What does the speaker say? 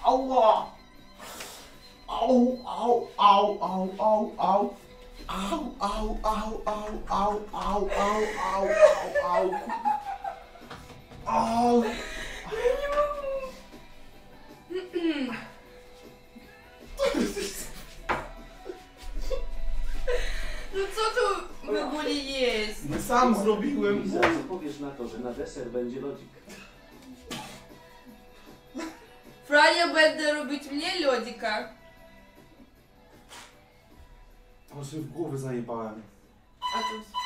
Ała! Au, au, au, au, au, au. Au, au, au, au, au, au, au, au, au, au. Au. No co tu w ogóle jest? Sam zrobiłem. Liza, co powiesz na to, że na deser będzie lodzik? Franio, będę robić mnie lodzika. Ale sobie w głowę zajebałem. A to